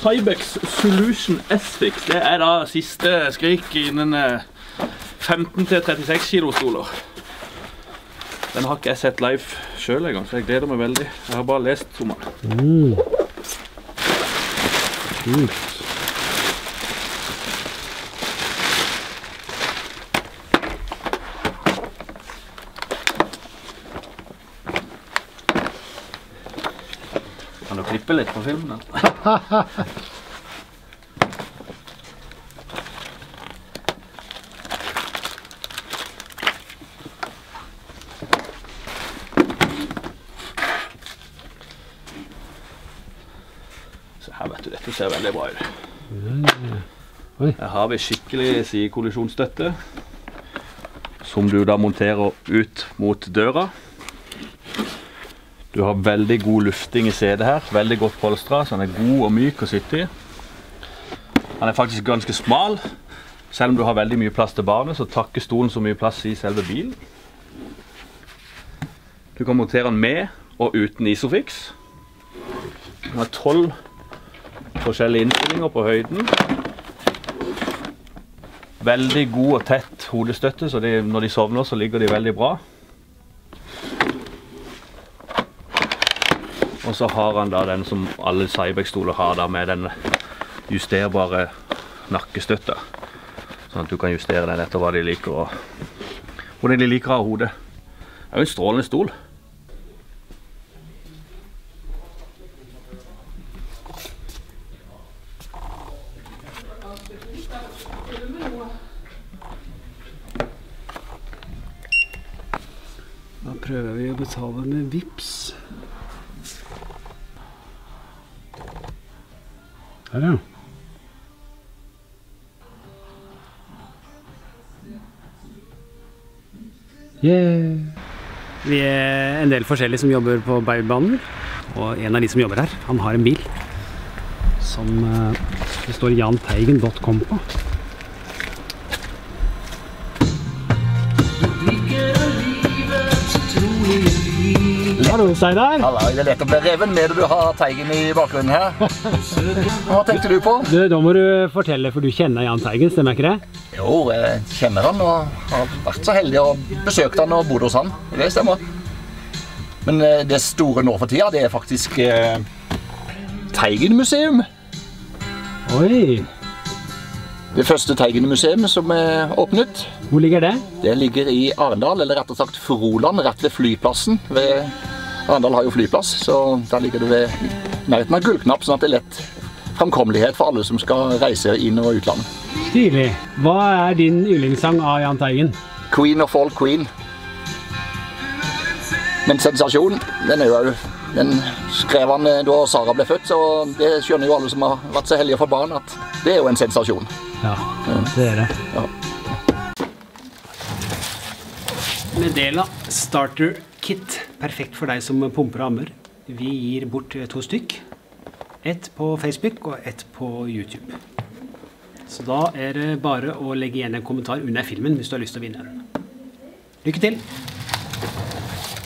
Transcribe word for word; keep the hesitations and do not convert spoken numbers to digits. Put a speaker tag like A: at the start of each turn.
A: Cybex Solution S-Fix. Det er da siste skrik innen femten til trettiseks kilo stoler. Den har ikke jeg sett live selv en gang, så jeg gleder meg veldig. Jeg har bare lest om den.
B: Mm. Kult.
A: Kan du klippe litt på filmen? Så her vet du, dette ser veldig bra ut. Her har vi skikkelig sidekollisjonsstøtte, som du da monterer ut mot døra. Du har veldig god lufting i sedet her, veldig godt polstret, så den er god og myk å sitte i. Den er faktisk ganske smal. Selv om du har veldig mye plass til barnet, så takker stolen så mye plass i selve bilen. Du kan montere den med og uten Isofix. Den har tolv forskjellige innstillinger på høyden. Veldig god og tett hodestøtte, så de, når de sovner så ligger de veldig bra. Og så har han da den som alle Cybex-stoler har da, med den justerbare nakkestøtta. Sånn at du kan justere den etter hva de liker og hvordan de liker av hodet. Det er jo en strålende stol.
B: Da prøver vi å betale med Vipps. Her, ja. Yeah. Vi er en del forskjellige som jobber på Bergbanen, og en av de som jobber her, han har en bil som uh, det står jan teigen punktum com på. Hallo, Steinar.
C: Hallo, det er lett å bli reven med du har Teigen i bakgrunnen her. Hva tenkte du på?
B: Du, da må du fortelle, for du kjenner Jahn Teigen, stemmer ikke det?
C: Jo, jeg kjenner han og har vært så heldig å besøke han og bodd hos han. Det stemmer. Men det store nå for tida, det er faktisk eh, Teigen-museum.
B: Oi.
C: Det første Teigen-museum som er åpnet.
B: Hvor ligger det?
C: Det ligger i Arendal, eller rett og sagt Froland, rett ved flyplassen. Ved Arendal har jo flyplass, så der ligger det ved nærheten av Gullknapp, sånn at det er lett framkommelighet for alle som skal reise inn og utlandet.
B: Stilig. Hva er din yndlingssang av Jahn Teigen?
C: Queen of all Queen. Men sensasjon, den er jo, den skrev han da Sara ble født, så det skjønner jo alle som har vært så heldige å få barn, at det er jo en sensasjon.
B: Ja, det er det.
C: Ja.
B: Medela Starter Kit, perfekt for deg som pumper og ammer. Vi gir bort to stykk. Et på Facebook og et på YouTube. Så da er det bare å legge igjen en kommentar under filmen hvis du har lyst til å vinne den. Lykke til!